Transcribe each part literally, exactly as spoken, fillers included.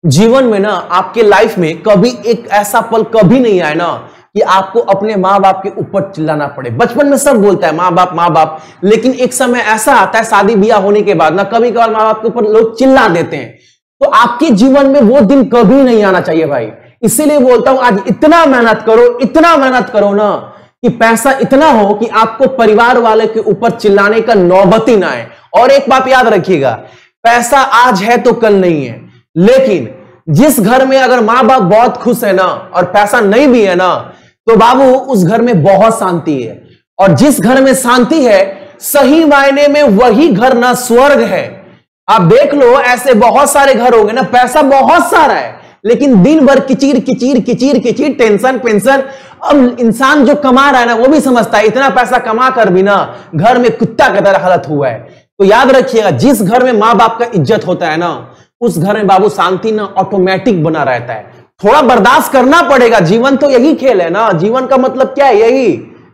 जीवन में ना आपके लाइफ में कभी एक ऐसा पल कभी नहीं आया ना कि आपको अपने माँ बाप के ऊपर चिल्लाना पड़े। बचपन में सब बोलता है माँ बाप माँ बाप, लेकिन एक समय ऐसा आता है शादी ब्याह होने के बाद ना कभी कभार माँ बाप के ऊपर लोग चिल्ला देते हैं। तो आपके जीवन में वो दिन कभी नहीं आना चाहिए भाई। इसीलिए बोलता हूं आज इतना मेहनत करो, इतना मेहनत करो ना कि पैसा इतना हो कि आपको परिवार वाले के ऊपर चिल्लाने का नौबत ही ना आए। और एक बात याद रखिएगा, पैसा आज है तो कल नहीं है, लेकिन जिस घर में अगर मां बाप बहुत खुश है ना और पैसा नहीं भी है ना, तो बाबू उस घर में बहुत शांति है। और जिस घर में शांति है सही मायने में वही घर ना स्वर्ग है। आप देख लो ऐसे बहुत सारे घर होंगे ना, पैसा बहुत सारा है लेकिन दिन भर किचीर किचीर किचीर किचीर, टेंशन पेंशन। अब इंसान जो कमा रहा है ना वो भी समझता है इतना पैसा कमा कर भी ना घर में कुत्ता की तरह हालत हुआ है। तो याद रखिएगा जिस घर में मां बाप का इज्जत होता है ना उस घर में बाबू शांति ना ऑटोमेटिक बना रहता है। थोड़ा बर्दाश्त करना पड़ेगा, जीवन तो यही खेल है ना। जीवन का मतलब क्या है, यही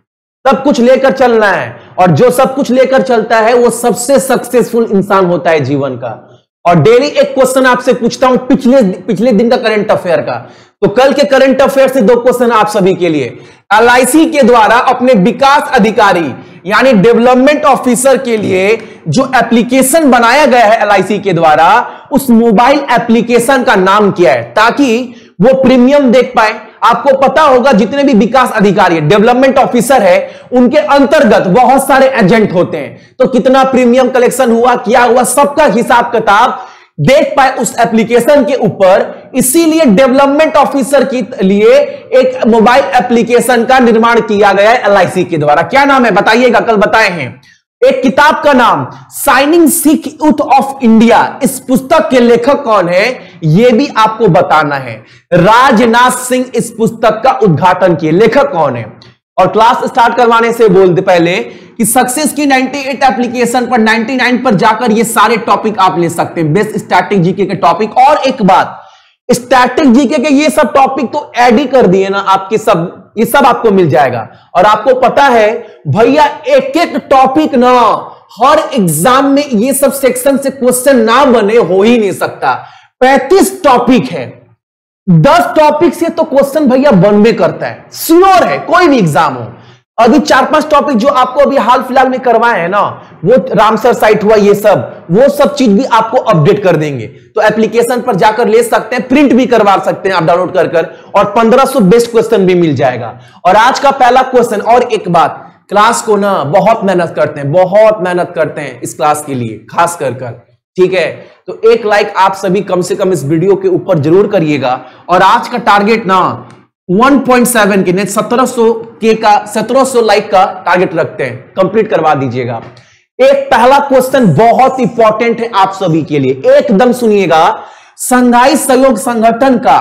सब कुछ लेकर चलना है। और जो सब कुछ लेकर चलता है वो सबसे सक्सेसफुल इंसान होता है जीवन का। और डेली एक क्वेश्चन आपसे पूछता हूं पिछले पिछले दिन का करंट अफेयर का। तो कल के करंट अफेयर से दो क्वेश्चन आप सभी के लिए। एल आई सी के द्वारा अपने विकास अधिकारी यानी डेवलपमेंट ऑफिसर के लिए जो एप्लीकेशन बनाया गया है एल आई सी के द्वारा, उस मोबाइल एप्लीकेशन का नाम क्या है, ताकि वो प्रीमियम देख पाए। आपको पता होगा जितने भी विकास अधिकारी डेवलपमेंट ऑफिसर है उनके अंतर्गत बहुत सारे एजेंट होते हैं। तो कितना प्रीमियम कलेक्शन हुआ, क्या हुआ, सबका हिसाब किताब देख पाए उस एप्लीकेशन के ऊपर। इसीलिए डेवलपमेंट ऑफिसर के लिए एक मोबाइल एप्लीकेशन का निर्माण किया गया है एल आई सी के द्वारा। क्या नाम है बताइएगा, कल बताए हैं। एक किताब का नाम shining Sikh youth of India. इस पुस्तक के लेखक कौन है यह भी आपको बताना है। राजनाथ सिंह इस पुस्तक का उद्घाटन किए, लेखक कौन है। और क्लास स्टार्ट करवाने से बोलते पहले कि सक्सेस की अट्ठानवे एप्लीकेशन पर निन्यानवे पर जाकर ये सारे टॉपिक आप ले सकते हैं, बेस्ट स्टैटिक जीके के टॉपिक। और एक बात, स्टैटिक जीके के ये सब टॉपिक तो ऐड ही कर दिए ना आपके, सब ये सब आपको मिल जाएगा। और आपको पता है भैया एक एक टॉपिक ना हर एग्जाम में ये सब सेक्शन से क्वेश्चन ना बने हो ही नहीं सकता। पैंतीस टॉपिक है, दस टॉपिक से तो क्वेश्चन भैया बनने करता है, श्योर है कोई भी एग्जाम हो। अभी चार पांच टॉपिक जो आपको अभी हाल फिलहाल में करवाए हैं ना, वो रामसर साइट हुआ, ये सब वो सब चीज भी आपको अपडेट कर देंगे। तो एप्लीकेशन पर जाकर ले सकते हैं, प्रिंट भी करवा सकते हैं आप डाउनलोड कर कर, और पंद्रह सौ बेस्ट क्वेश्चन भी मिल जाएगा। और आज का पहला क्वेश्चन, और एक बात, क्लास को ना बहुत मेहनत करते हैं, बहुत मेहनत करते हैं इस क्लास के लिए खास कर कर, ठीक है। तो एक लाइक आप सभी कम से कम इस वीडियो के ऊपर जरूर करिएगा। और आज का टारगेट ना एक पॉइंट सात के, सत्रह सौ के का सत्रह सौ लाइक का टारगेट रखते हैं, कंप्लीट करवा दीजिएगा। एक पहला क्वेश्चन बहुत इंपॉर्टेंट है आप सभी के लिए, एकदम सुनिएगा। संघाई सहयोग संगठन का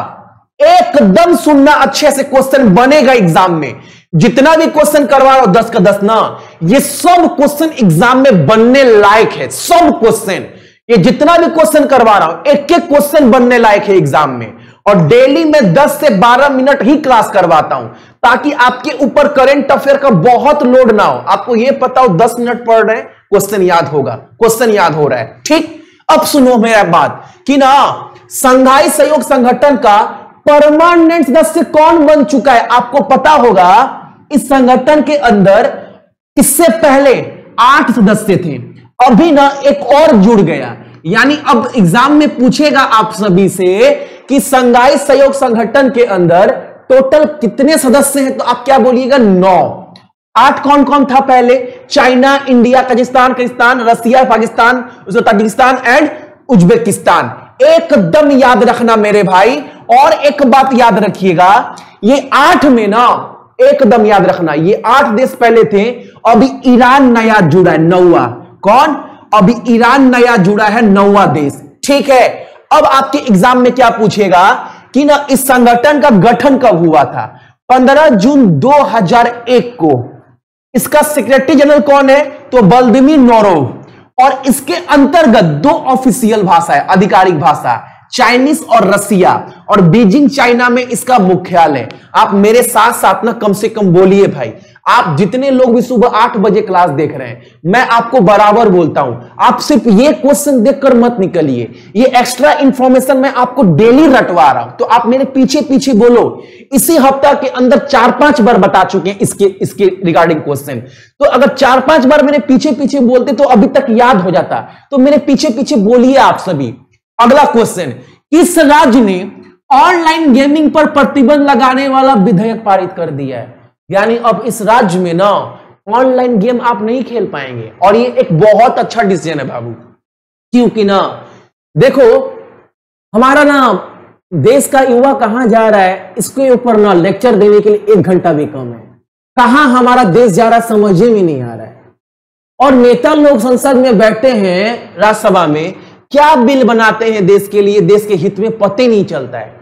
एकदम सुनना अच्छे से, क्वेश्चन बनेगा एग्जाम में। जितना भी क्वेश्चन करवा रहा हूं दस का दस ना, ये सब क्वेश्चन एग्जाम में बनने लायक है। सब क्वेश्चन, ये जितना भी क्वेश्चन करवा रहा हूं एक एक क्वेश्चन बनने लायक है एग्जाम में। और डेली में दस से बारह मिनट ही क्लास करवाता हूं ताकि आपके ऊपर करंट अफेयर का बहुत लोड ना हो। आपको यह पता हो दस मिनट पढ़ रहे हैं, क्वेश्चन याद होगा, क्वेश्चन याद हो रहा है, ठीक। अब सुनो मेरा बात कि ना संघाई सहयोग संगठन का परमानेंट सदस्य कौन बन चुका है आपको पता होगा। इस संगठन के अंदर इससे पहले आठ सदस्य थे, अभी ना एक और जुड़ गया। यानी अब एग्जाम में पूछेगा आप सभी से कि संघाई सहयोग संगठन के अंदर टोटल कितने सदस्य हैं, तो आप क्या बोलिएगा, नौ। आठ कौन कौन था पहले, China, India, Kazakhstan, Kyrgyzstan, Russia, Pakistan, Tajikistan and Uzbekistan. एकदम याद रखना मेरे भाई। और एक बात याद रखिएगा, ये आठ में ना एकदम याद रखना, ये आठ देश पहले थे, अभी ईरान नया जुड़ा है, नौवा। कौन, अभी ईरान नया जुड़ा है, नौवा देश, ठीक है। अब आपके एग्जाम में क्या पूछेगा कि ना इस संगठन का गठन कब हुआ था, पंद्रह जून दो हज़ार एक को। इसका सेक्रेटरी जनरल कौन है, तो व्लादिमीर नोरोव। और इसके अंतर्गत दो ऑफिशियल भाषा है, आधिकारिक भाषा, चाइनीज और रसिया। और बीजिंग चाइना में इसका मुख्यालय। आप मेरे साथ साथ ना कम से कम बोलिए भाई, आप जितने लोग भी सुबह आठ बजे क्लास देख रहे हैं, मैं आपको बराबर बोलता हूं, आप सिर्फ ये क्वेश्चन देखकर मत निकलिए, ये एक्स्ट्रा इंफॉर्मेशन मैं आपको डेली रटवा रहा हूं, तो आप मेरे पीछे पीछे बोलो। इसी हफ्ता के अंदर चार पांच बार बता चुके हैं इसके इसके रिगार्डिंग क्वेश्चन, तो अगर चार पांच बार मेरे पीछे पीछे बोलते तो अभी तक याद हो जाता। तो मेरे पीछे पीछे बोलिए आप सभी। अगला क्वेश्चन, किस राज्य ने ऑनलाइन गेमिंग पर प्रतिबंध लगाने वाला विधेयक पारित कर दिया है? यानी अब इस राज्य में ना ऑनलाइन गेम आप नहीं खेल पाएंगे, और ये एक बहुत अच्छा डिसीजन है बाबू, क्योंकि ना देखो हमारा ना देश का युवा कहां जा रहा है, इसके ऊपर ना लेक्चर देने के लिए एक घंटा भी कम है। कहां हमारा देश जा रहा है समझ में नहीं आ रहा है, और नेता लोग संसद में बैठते हैं, राज्यसभा में क्या बिल बनाते हैं देश के लिए, देश के हित में पता ही नहीं चलता है।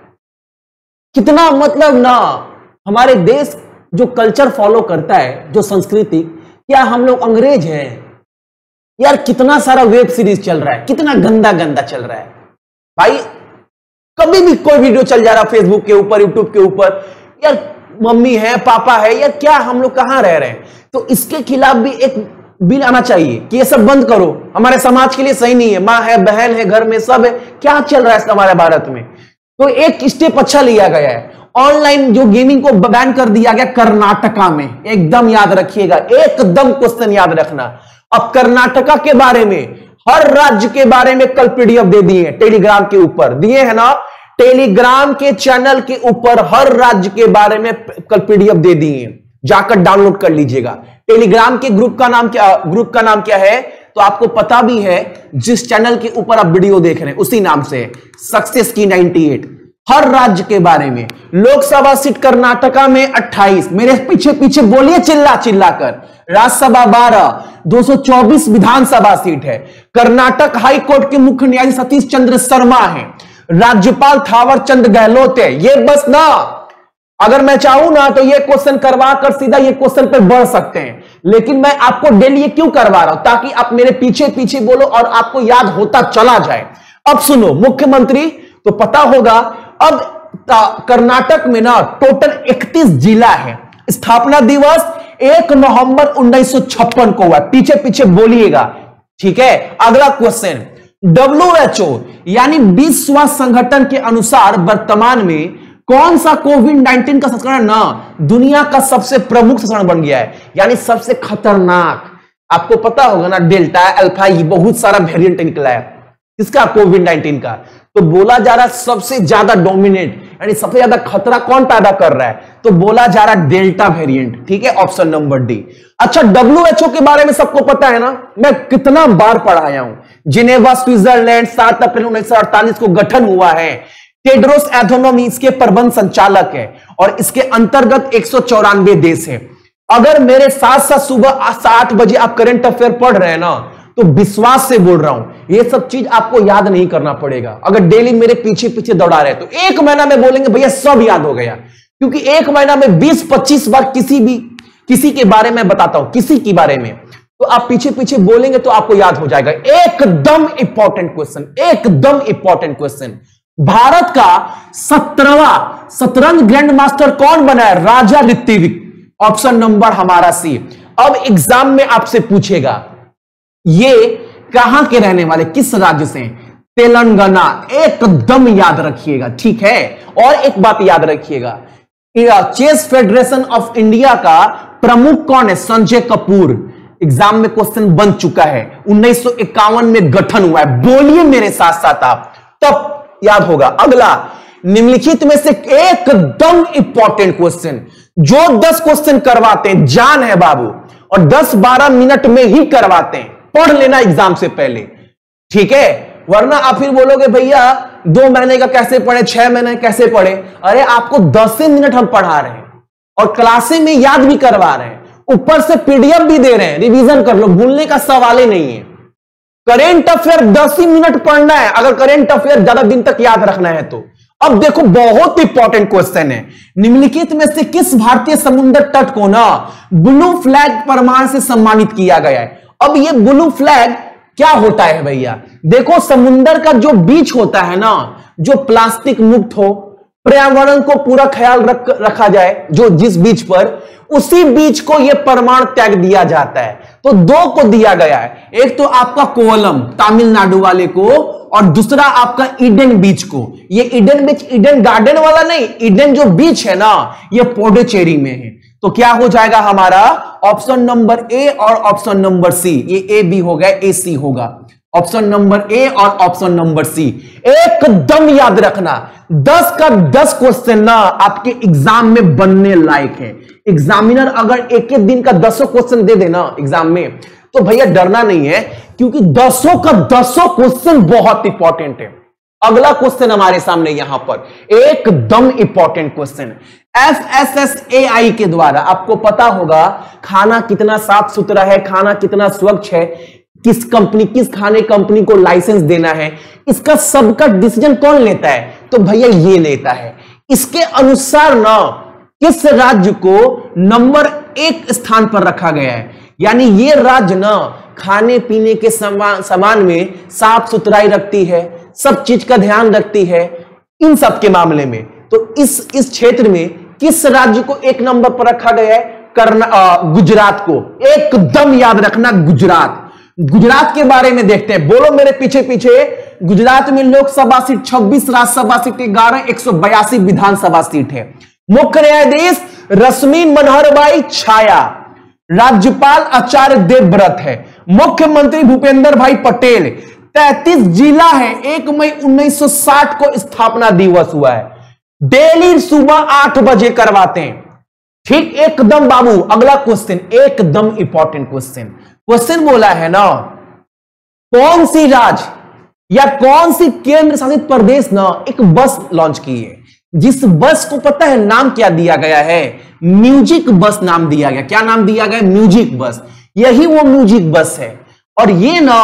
कितना मतलब ना हमारे देश जो कल्चर फॉलो करता है, जो संस्कृति, क्या हम लोग अंग्रेज हैं यार? कितना सारा वेब सीरीज चल रहा है, कितना गंदा गंदा चल रहा है भाई। कभी भी कोई वीडियो चल जा रहा है फेसबुक के ऊपर, यूट्यूब के ऊपर, यार मम्मी है, पापा है, यार क्या हम लोग कहां रह रहे हैं? तो इसके खिलाफ भी एक बिल आना चाहिए कि ये सब बंद करो, हमारे समाज के लिए सही नहीं है। मां है, बहन है, घर में सब है, क्या चल रहा है हमारे भारत में? तो एक स्टेप अच्छा लिया गया है, ऑनलाइन जो गेमिंग को बैन कर दिया गया कर्नाटका में। एकदम याद रखिएगा, एकदम क्वेश्चन याद रखना। अब कर्नाटका के बारे में, हर राज्य के बारे में कल पीडीएफ दे दिए, टेलीग्राम के ऊपर दिए है ना, टेलीग्राम के चैनल के ऊपर हर राज्य के बारे में कल पीडीएफ दे दिए, जाकर डाउनलोड कर लीजिएगा। टेलीग्राम के ग्रुप का नाम क्या, ग्रुप का नाम क्या है तो आपको पता भी है, जिस चैनल के ऊपर आप वीडियो देख रहे हैं उसी नाम से, सक्सेस की अट्ठानवे। हर राज्य के बारे में, लोकसभा सीट कर्नाटका में अट्ठाईस, मेरे पीछे पीछे बोलिए चिल्ला चिल्ला कर, राज्यसभा बारह, दो सौ चौबीस विधानसभा सीट है। कर्नाटक हाई कोर्ट के मुख्य न्यायाधीश सतीश चंद्र शर्मा है, राज्यपाल थावर चंद गहलोत है। ये बस ना, अगर मैं चाहूं ना तो ये क्वेश्चन करवा कर सीधा ये क्वेश्चन पर बढ़ सकते हैं, लेकिन मैं आपको डेली ये क्यों करवा रहा हूं, ताकि आप मेरे पीछे पीछे बोलो और आपको याद होता चला जाए। अब सुनो, मुख्यमंत्री तो पता होगा, अब कर्नाटक में ना टोटल इकतीस जिला है। स्थापना दिवस एक नवंबर उन्नीस सौ छप्पन को हुआ, पीछे पीछे बोलिएगा, ठीक है। अगला क्वेश्चन, डब्ल्यू एच ओ यानी विश्व स्वास्थ्य संगठन के अनुसार वर्तमान में कौन सा कोविड नाइन्टीन का संस्करण ना दुनिया का सबसे प्रमुख संस्करण बन गया है, यानी सबसे खतरनाक? आपको पता होगा ना, डेल्टा, अल्फा, ये बहुत सारा वेरिएंट निकला है इसका कोविड नाइन्टीन का। तो बोला जा रहा है सबसे ज्यादा डोमिनेट, यानी सबसे ज्यादा खतरा कौन पैदा कर रहा है, तो बोला जा रहा है डेल्टा वेरिएंट, ठीक है, ऑप्शन नंबर डी। अच्छा, डब्ल्यू एच ओ के बारे में सबको पता है ना, मैं कितना बार पढ़ाया हूं। जिनेवा स्विट्जरलैंड, सात अप्रैल उन्नीस सौ अड़तालीस को गठन हुआ है। टेड्रोस एधोनोम इसके प्रबंध संचालक है, और इसके अंतर्गत एक सौ चौरानवे देश है। अगर मेरे साथ साथ सुबह सात बजे आप करंट अफेयर पढ़ रहे हैं ना, तो विश्वास से बोल रहा हूं, ये सब चीज आपको याद नहीं करना पड़ेगा। अगर डेली मेरे पीछे पीछे दौड़ा रहे तो एक महीना में बोलेंगे भैया सब याद हो गया, क्योंकि एक महीना में बीस पच्चीस बार किसी भी किसी के बारे में बताता हूं, किसी के बारे में, तो आप पीछे पीछे बोलेंगे तो आपको याद हो जाएगा। एकदम इंपॉर्टेंट क्वेश्चन, एकदम इंपॉर्टेंट क्वेश्चन। भारत का सत्रहवां शतरंज ग्रैंड मास्टर कौन बना है? राजा ऋत्विक, ऑप्शन नंबर हमारा सी। अब एग्जाम में आपसे पूछेगा ये कहां के रहने वाले, किस राज्य से? तेलंगाना, एकदम याद रखिएगा, ठीक है। और एक बात याद रखिएगा, चेस फेडरेशन ऑफ इंडिया का प्रमुख कौन है? संजय कपूर। एग्जाम में क्वेश्चन बन चुका है, उन्नीस सौ इक्यावन में गठन हुआ है। बोलिए मेरे साथ साथ आप, तब याद होगा। अगला, निम्नलिखित में से एकदम इंपॉर्टेंट क्वेश्चन, जो दस क्वेश्चन करवाते हैं, जान है बाबू, और दस बारह मिनट में ही करवाते हैं, पढ़ लेना एग्जाम से पहले, ठीक है। वरना आप फिर बोलोगे भैया दो महीने का कैसे पढ़े, छह महीने कैसे पढ़े। अरे आपको दस मिनट हम पढ़ा रहे हैं और क्लासे में याद भी करवा रहे हैं, ऊपर से पीडीएफ भी दे रहे हैं, रिवीजन कर लो, भूलने का सवाल ही नहीं है। करेंट अफेयर दस ही मिनट पढ़ना है, अगर करेंट अफेयर ज्यादा दिन तक याद रखना है तो। अब देखो, बहुत इंपॉर्टेंट क्वेश्चन है, निम्नलिखित में से किस भारतीय समुद्र तट को ना ब्लू फ्लैग प्रमाण से सम्मानित किया गया है? अब ये ब्लू फ्लैग क्या होता है भैया? देखो, समुद्र का जो बीच होता है ना, जो प्लास्टिक मुक्त हो, पर्यावरण को पूरा ख्याल रख रखा जाए, जो जिस बीच पर, उसी बीज को यह प्रमाण टैग दिया जाता है। तो दो को दिया गया है, एक तो आपका कोवलम तमिलनाडु वाले को और दूसरा आपका ईडन बीच को। ये ईडन बीच ईडन गार्डन वाला नहीं, ईडन जो बीच है ना ये पुडुचेरी में है। तो क्या हो जाएगा हमारा ऑप्शन नंबर ए और ऑप्शन नंबर सी, ये ए बी हो गया, ए सी होगा ऑप्शन नंबर ए और ऑप्शन नंबर सी। एकदम याद रखना दस का दस क्वेश्चन ना आपके एग्जाम में बनने लायक है। एग्जामिनर अगर एक एक दिन का दसों क्वेश्चन दे देना एग्जाम में तो भैया डरना नहीं है, क्योंकि दसों का दसों क्वेश्चन बहुत इंपॉर्टेंट है। अगला क्वेश्चन हमारे सामने यहां पर एकदम इंपॉर्टेंट क्वेश्चन है। F S S A I के द्वारा आपको पता होगा खाना कितना साफ सुथरा है, खाना कितना स्वच्छ है, किस कंपनी किस खाने कंपनी को लाइसेंस देना है, इसका सबका डिसीजन कौन लेता है? तो भैया ये लेता है। इसके अनुसार ना किस राज्य को नंबर एक स्थान पर रखा गया है, यानी ये राज्य ना खाने पीने के सामान सामान में साफ सुथराई रखती है, सब चीज का ध्यान रखती है इन सब के मामले में। तो इस इस क्षेत्र में किस राज्य को एक नंबर पर रखा गया है? कर्ना गुजरात को। एकदम याद रखना गुजरात। गुजरात के बारे में देखते हैं, बोलो मेरे पीछे पीछे। गुजरात में लोकसभा सीट छब्बीस, राज्यसभा सीट ग्यारह, एक सौ बयासी विधानसभा सीट है। मुख्य न्यायाधीश रश्मि मनोहरभाई छाया, राज्यपाल आचार्य देवव्रत है, मुख्यमंत्री भूपेंद्र भाई पटेल। तैंतीस जिला है। एक मई उन्नीस सौ साठ को स्थापना दिवस हुआ है। डेली सुबह आठ बजे करवाते हैं। ठीक एकदम बाबू। अगला क्वेश्चन एकदम इंपॉर्टेंट क्वेश्चन क्वेश्चन बोला है ना, कौन सी राज्य या कौन सी केंद्र शासित प्रदेश ना एक बस लॉन्च की है, जिस बस को पता है नाम क्या दिया गया है? म्यूजिक बस नाम दिया गया। क्या नाम दिया गया? म्यूजिक बस। यही वो म्यूजिक बस है। और ये ना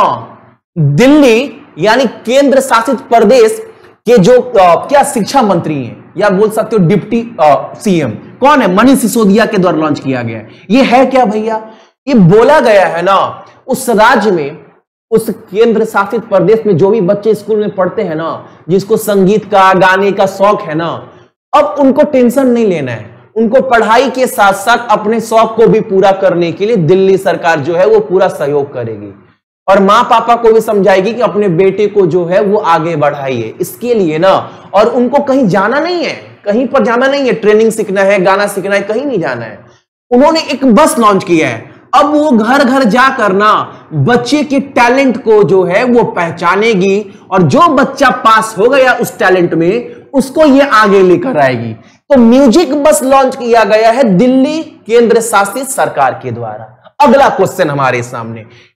दिल्ली यानी केंद्र शासित प्रदेश के जो आ, क्या शिक्षा मंत्री हैं या बोल सकते हो डिप्टी सीएम कौन है? मनीष सिसोदिया के द्वारा लॉन्च किया गया है। ये है क्या भैया? ये बोला गया है ना उस राज्य में, उस केंद्र शासित प्रदेश में जो भी बच्चे स्कूल में पढ़ते हैं ना, जिसको संगीत का गाने का शौक है ना, अब उनको टेंशन नहीं लेना है। उनको पढ़ाई के साथ साथ अपने शौक को भी पूरा करने के लिए दिल्ली सरकार जो है वो पूरा सहयोग करेगी और माँ पापा को भी समझाएगी कि अपने बेटे को जो है वो आगे बढ़ाइए। इसके लिए ना, और उनको कहीं जाना नहीं है, कहीं पर जाना नहीं है, ट्रेनिंग सीखना है, गाना सीखना है, कहीं नहीं जाना है। उन्होंने एक बस लॉन्च किया है। अब वो घर घर जाकर ना बच्चे के टैलेंट को जो है वो पहचानेगी और जो बच्चा पास हो गया उस टैलेंट में उसको ये आगे लेकर आएगी। तो म्यूजिक बस लॉन्च किया गया है दिल्ली केंद्र शासित सरकार के द्वारा। अगला क्वेश्चन हमारे सामने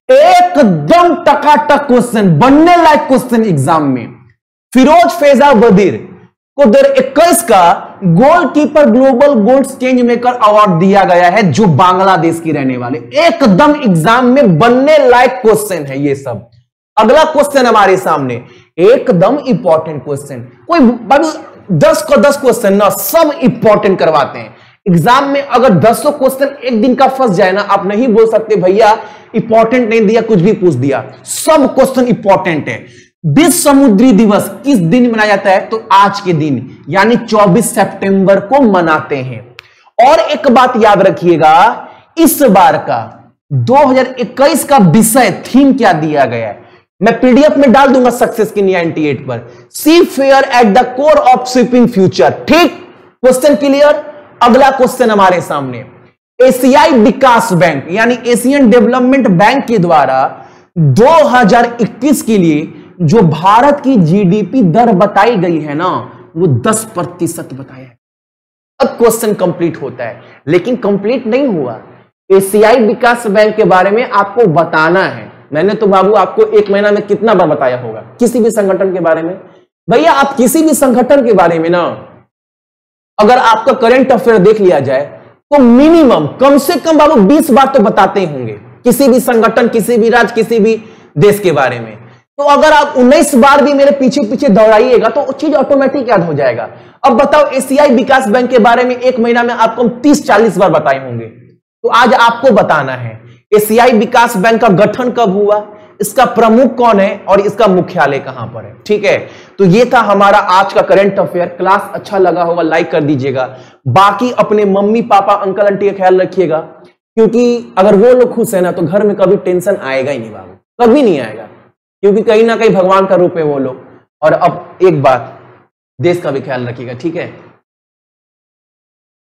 एकदम टकाटक क्वेश्चन, बनने लायक क्वेश्चन एग्जाम में। फिरोज फैजा वजीर को दो हज़ार इक्कीस का goalkeeper global gold change maker award दिया गया है, जो बांग्लादेश की रहने वाले। एकदम एग्जाम में बनने लायक क्वेश्चन है ये सब। अगला क्वेश्चन हमारे सामने एकदम इंपॉर्टेंट क्वेश्चन। कोई बाबू दस को दस क्वेश्चन ना सब इंपॉर्टेंट करवाते हैं एग्जाम में। अगर दसों क्वेश्चन एक दिन का फंस जाए ना, आप नहीं बोल सकते भैया इंपॉर्टेंट नहीं दिया, कुछ भी पूछ दिया। सब क्वेश्चन इंपॉर्टेंट है। विश्व समुद्री दिवस किस दिन मनाया जाता है? तो आज के दिन यानी चौबीस सितंबर को मनाते हैं। और एक बात याद रखिएगा, इस बार का दो हज़ार इक्कीस का विषय थीम क्या दिया गया है, मैं पीडीएफ में डाल दूंगा सक्सेस की अट्ठानवे पर। Sea fair at the core of shipping future. ठीक, क्वेश्चन क्लियर। अगला क्वेश्चन हमारे सामने, एशियाई विकास बैंक यानी एशियन डेवलपमेंट बैंक के द्वारा दो हज़ार इक्कीस के लिए जो भारत की जीडीपी दर बताई गई है ना, वो दस प्रतिशत बताया है। अब क्वेश्चन कंप्लीट होता है, लेकिन कंप्लीट नहीं हुआ। एशियाई विकास बैंक के बारे में आपको बताना है। मैंने तो बाबू आपको एक महीना में कितना बार बताया होगा किसी भी संगठन के बारे में। भैया आप किसी भी संगठन के बारे में ना, अगर आपका करंट अफेयर देख लिया जाए तो मिनिमम कम से कम बाबू बीस बार तो बताते ही होंगे किसी भी संगठन, किसी भी राज्य, किसी भी देश के बारे में। तो अगर आप उन्नीस बार भी मेरे पीछे पीछे दौड़ाइएगा तो वो चीज ऑटोमेटिक याद हो जाएगा। अब बताओ एशियाई विकास बैंक के बारे में एक महीना में आपको हम तीस चालीस बार बताए होंगे। तो आज आपको बताना है एशियाई विकास बैंक का गठन कब हुआ, इसका प्रमुख कौन है और इसका मुख्यालय कहां पर है। ठीक है, तो ये था हमारा आज का करंट अफेयर। क्लास अच्छा लगा होगा लाइक कर दीजिएगा। बाकी अपने मम्मी पापा अंकल आंटी का ख्याल रखिएगा, क्योंकि अगर वो लोग खुश है ना तो घर में कभी टेंशन आएगा ही नहीं बाबू, कभी नहीं आएगा, क्योंकि कहीं ना कहीं भगवान का रूप है वो लोग। और अब एक बात, देश का भी ख्याल रखिएगा। ठीक है।